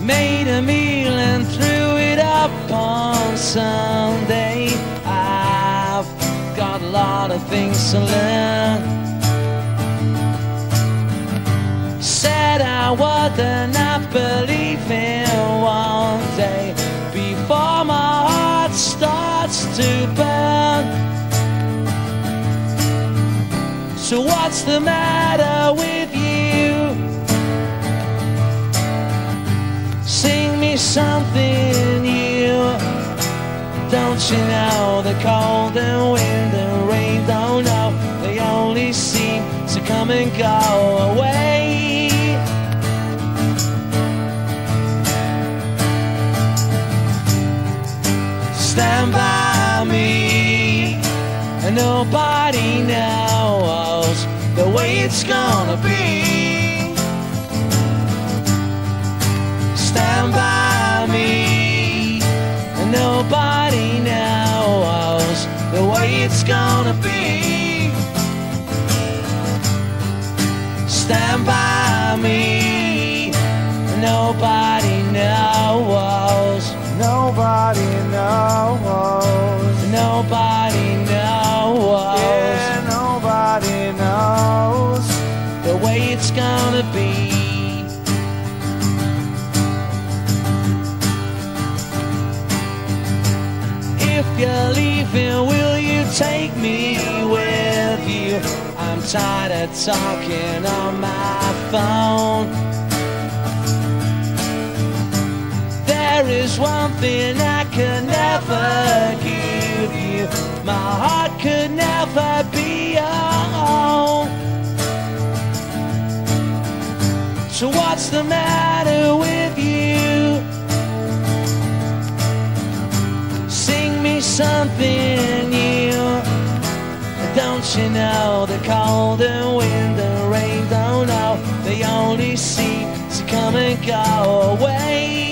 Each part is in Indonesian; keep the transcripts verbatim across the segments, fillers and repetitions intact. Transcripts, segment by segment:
Made a meal and threw it up on Sunday. I've got a lot of things to learn. Said I would not believe in one day before my heart starts to burn. So what's the matter with you? Sing me something new. Don't you know the cold and wind and rain don't know, they only seem to come and go away. Stand by me, and nobody knows the way it's gonna be. Stand by me, and nobody knows the way it's gonna be. Stand by me, and nobody knows. Nobody knows. Nobody knows. Yeah, nobody knows the way it's gonna be. If you're leaving, will you take me with you? I'm tired of talking on my phone. There is one thing I could never give you. My heart could never be your own. So what's the matter with you? Sing me something new. Don't you know the cold and wind and rain don't know, they only seem to come and go away.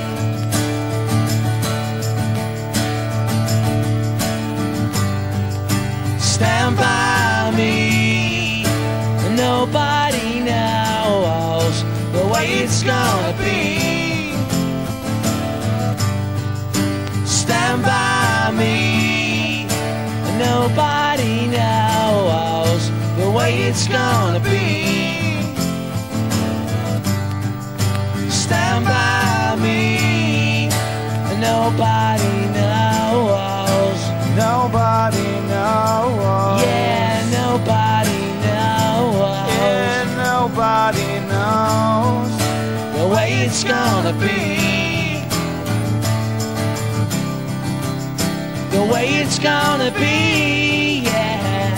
Stand by me, and nobody knows the way it's gonna be. Stand by me, and nobody knows the way it's gonna be. Stand by me, and nobody knows. Nobody knows. Yeah, nobody knows. Yeah, nobody knows the way it's gonna be. The way it's gonna be, yeah.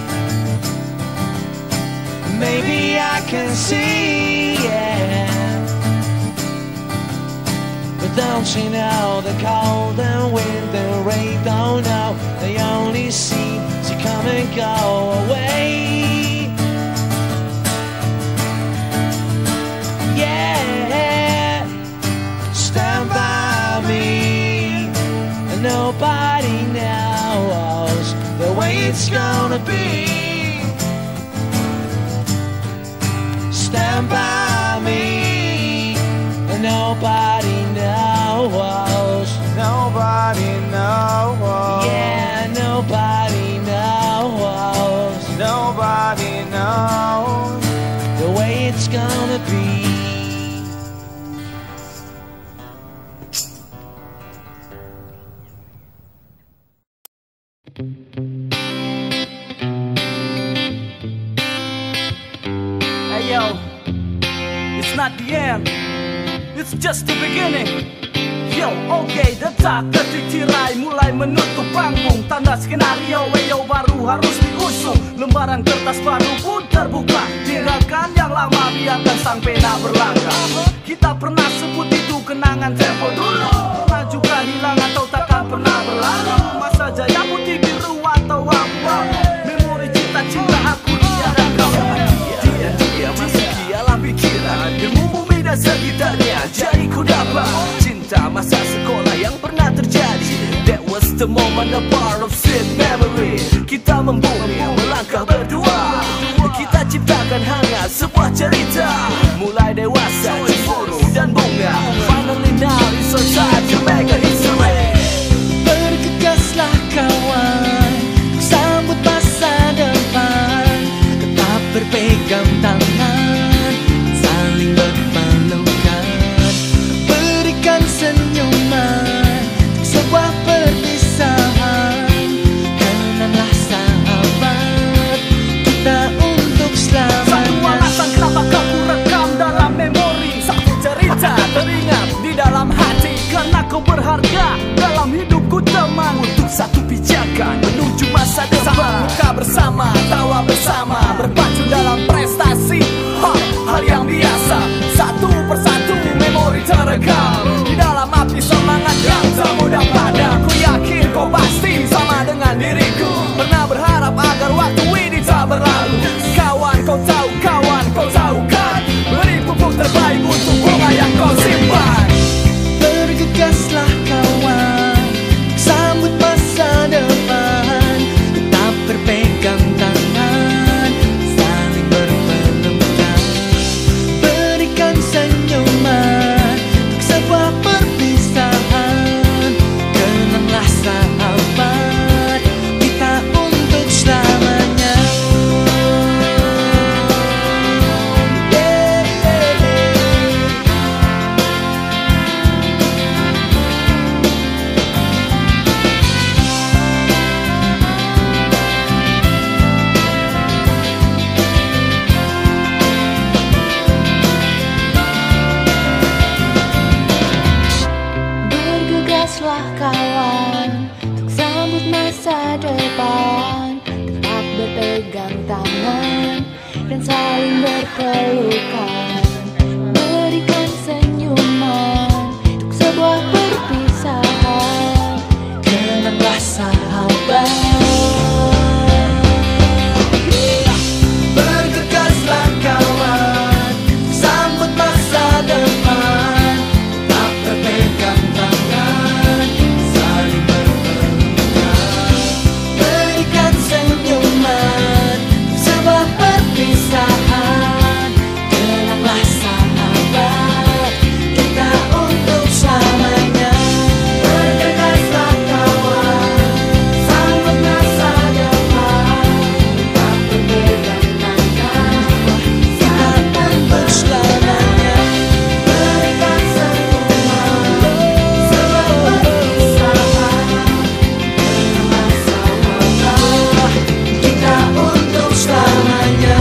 Maybe I can see, yeah. But don't you know the cold and wind and rain don't know, they only seem to come and go away. Yeah, stand by me, and nobody knows the way it's gonna be. Stand by me, and nobody knows. Nobody knows. Yeah, nobody knows. Nobody knows the way it's gonna be. Hey yo, it's not the end, it's just the beginning. Yo, oke, okay, detak detik tirai mulai menutup panggung. Tanda skenario weyo baru harus diusung. Lembaran kertas baru pun terbuka. Tinggalkan yang lama, biarkan sang pena berlangkah. Kita pernah sebut itu kenangan tempo dulu. Pernah juga hilang atau takkan pernah berlalu. Masa jaya putih biru atau abu-abu. Memori cinta-cinta aku dia dan kau. Dia, dia masih dialah pikiran. Ilmu bumi dan sekitarnya jadi ku dapat. Masa sekolah yang pernah terjadi. That was the moment, a part of sweet memory. Kita membumi, melangkah berdua. Kita ciptakan hangat sebuah cerita. Mulai dewasa, cemburu dan bunga. masa depan, tetap berpegang tangan dan saling berpelukan, berikan senyuman untuk sebuah perpisahan. Kenanglah sahabat, bergegaslah kawan, sambut masa depan, tak berpegang tangan, saling berpelukan, berikan senyuman, sebuah perpisahan. Kenanglah sahabat, kita untuk selamanya. Bergegaslah kawan, sambut masa depan, tak berpegang tangan, kita untuk selamanya. Berikan senyuman, sebuah perpisahan. Kenanglah sahabat, kita untuk selamanya.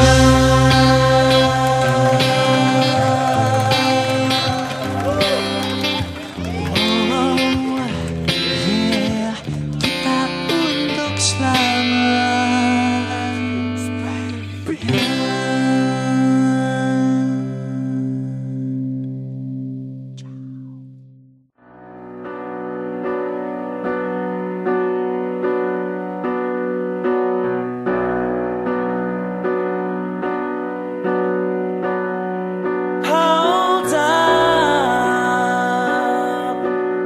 Kita untuk Hold up,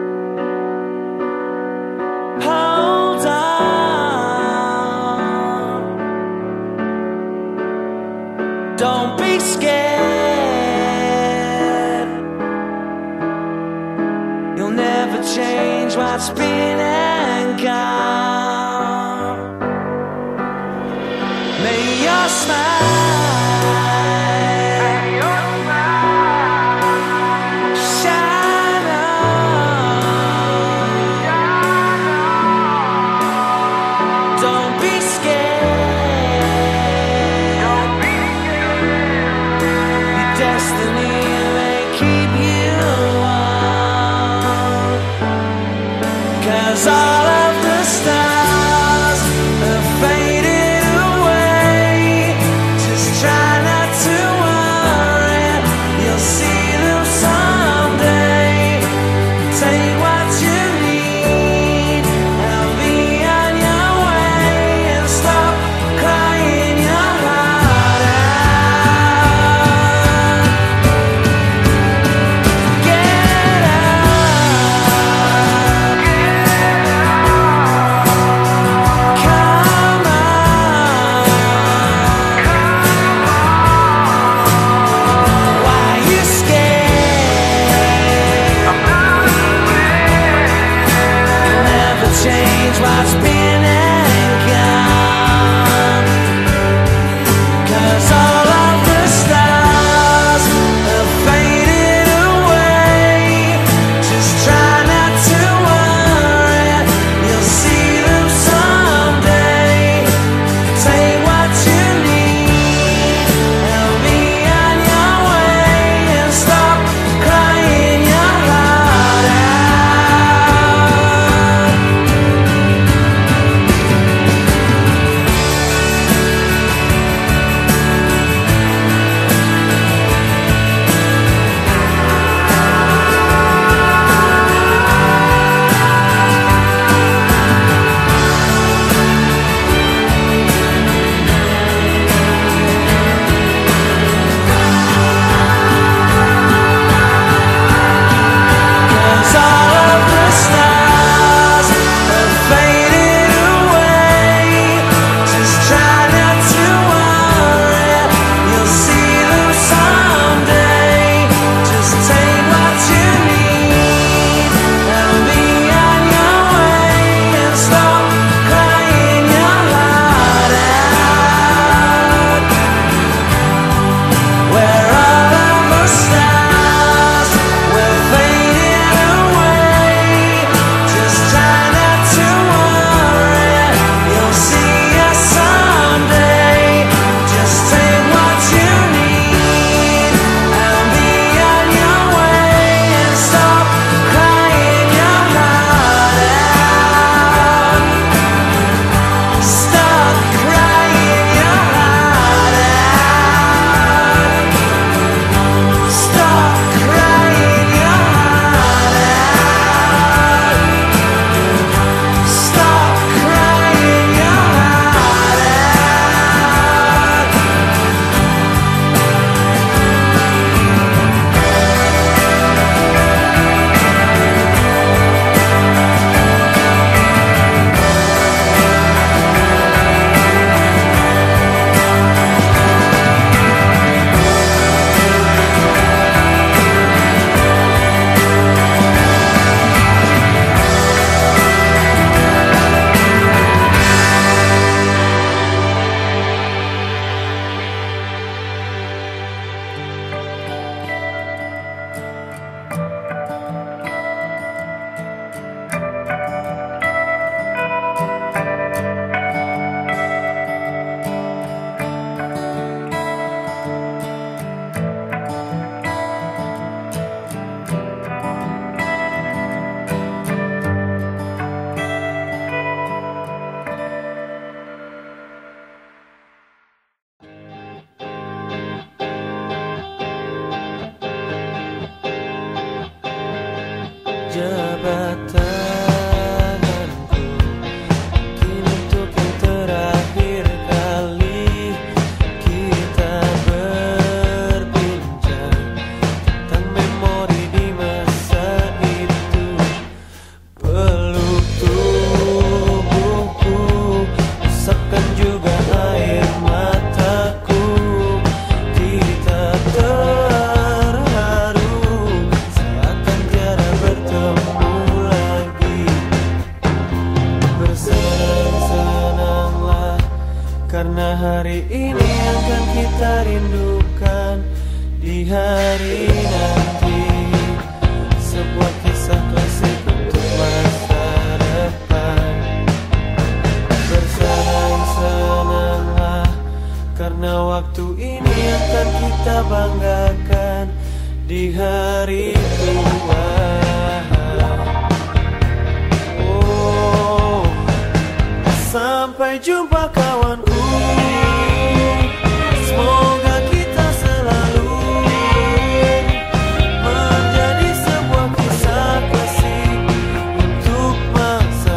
hold up, don't be scared, you'll never change what's been and gone. May your smile shine on. Don't be scared, your destiny may keep you on. 'Cause all of the stars have faded away to jabatanku, kini untuk yang terakhir kali kita berbincang tentang memori di masa itu. Peluk tubuhku, usapkan juga air mataku. Kita terharu seakan tiada bertemu lagi. Bersenang-senanglah karena hari ini akan kita rindukan di hari nanti. Sebuah kisah klasik untuk masa depan. Bersenang-senanglah karena waktu ini akan kita banggakan di hari tua. Oh, sampai jumpa kawanku. Semoga kita selalu menjadi sebuah kisah klasik untuk masa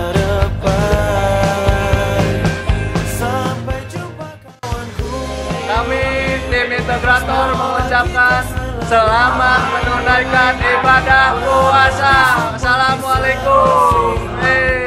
depan. Sampai jumpa kawanku. Kami tim integrator mengucapkan selamat menunaikan ibadah puasa. Assalamualaikum. Hey.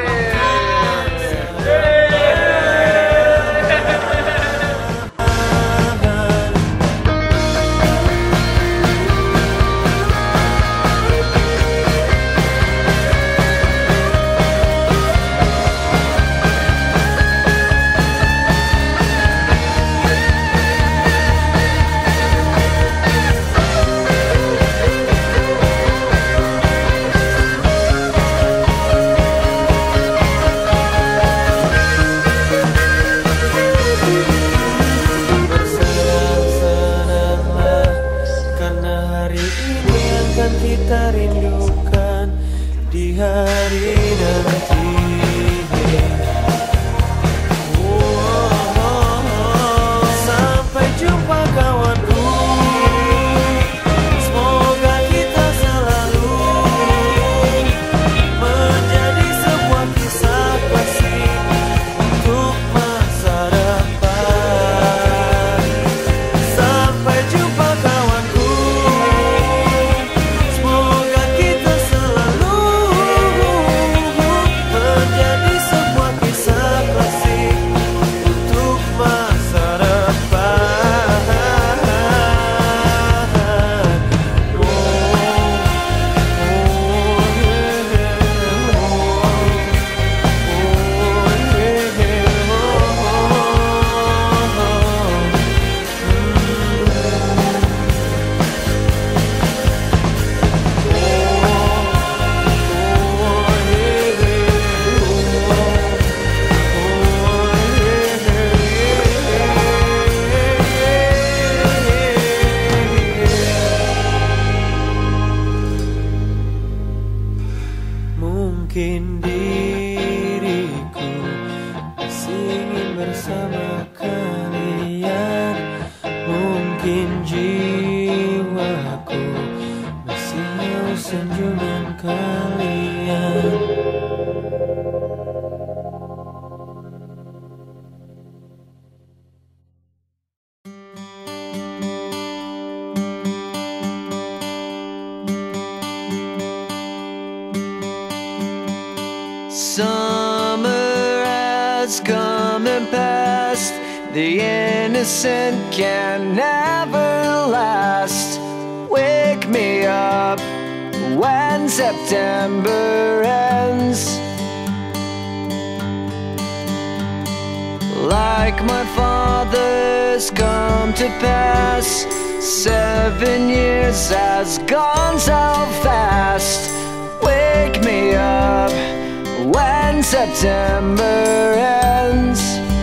Bersenang-senanglah karena hari ini akan kita rindukan di hari nanti. Oh, sampai jumpa kawanku. Semoga kita selalu menjadi sebuah kisah klasik untuk masa depan. Sampai jumpa kawanku. Semoga kita selalu menjadi sebuah kisah klasik untuk masa depan. Oh, oh, mungkin diriku masih ingin bersama kalian. Mungkin jiwaku masih mau senyuman kalian. Summer has come and passed. The innocent can never last. Wake me up when September ends. Like my father's come to pass, seven years has gone so fast. Wake me up when September ends.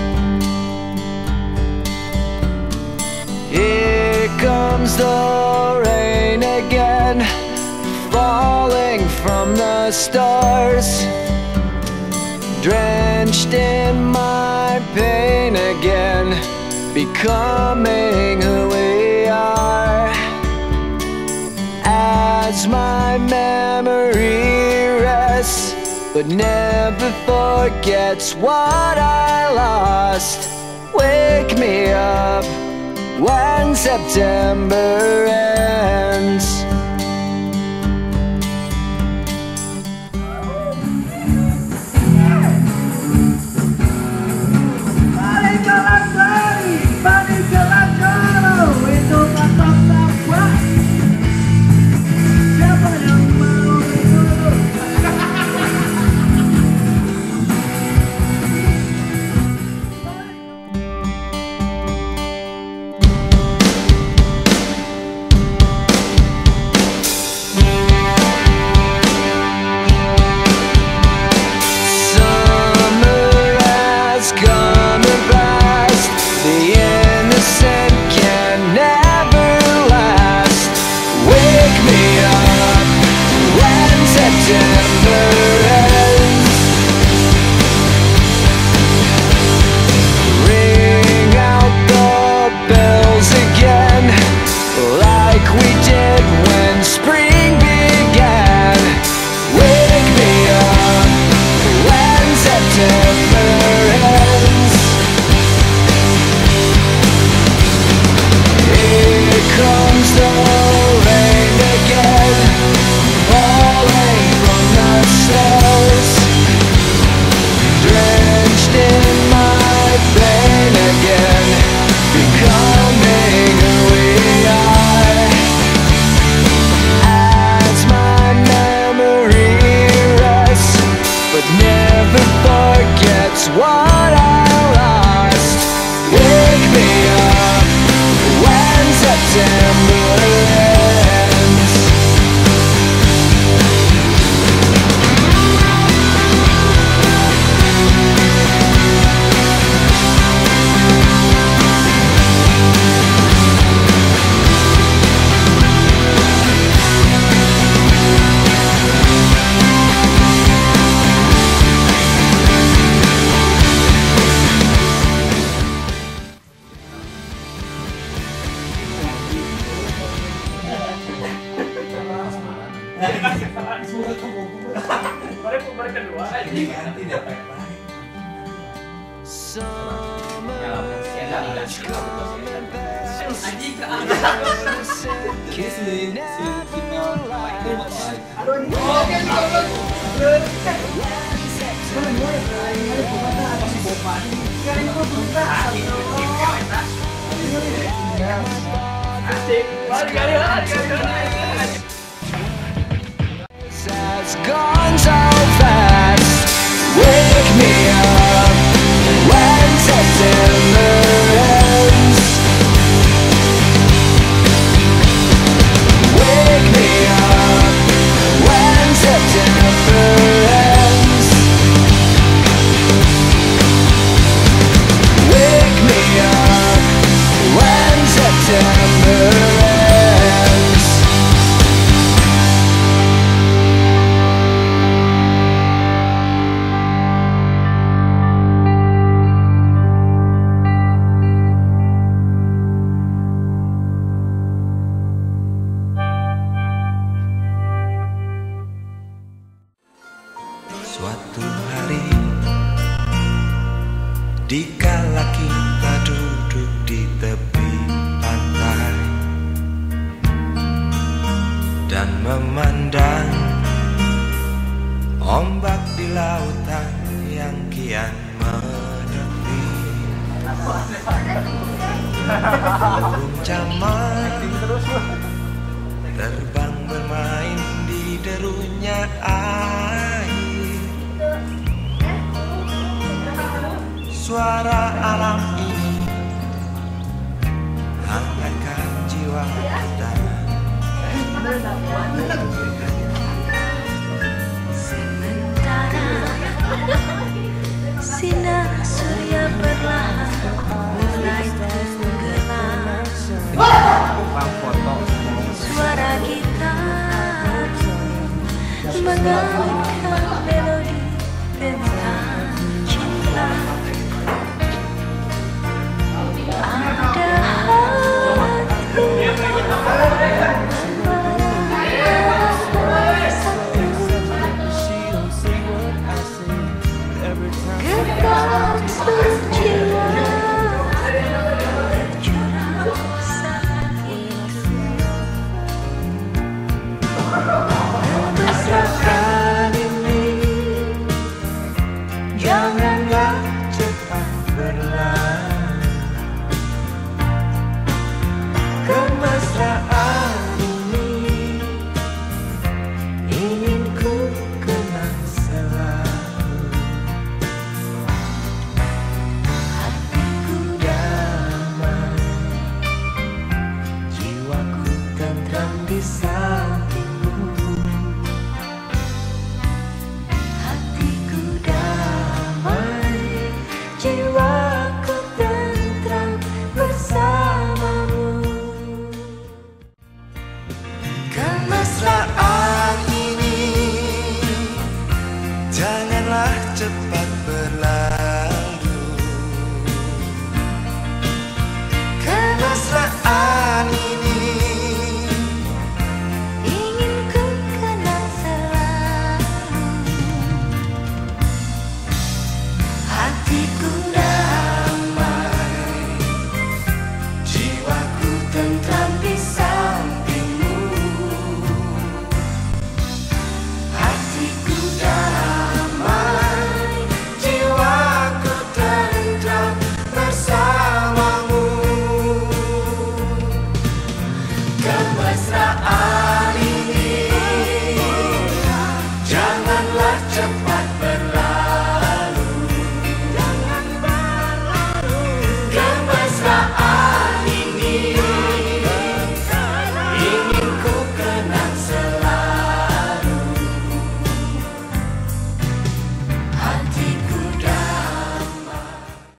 Here comes the rain again, falling from the stars, drenched in my pain again, becoming who we are. As my memory us, but never forgets what I lost. Wake me up when September ends. Has gone so fast. Wake me up when September ends. Wake me up when September ends. Wake me up when September ends. Suatu hari, dikala kita duduk di tepi pantai dan memandang ombak di lautan yang kian menepi, burung camar terbang bermain di derunya air. Suara alam ini hangatkan jiwa kita. Sementara sinar surya perlahan mulai tenggelam, suara gitar mengalunkan melodi tentang cinta. Ada hati cepat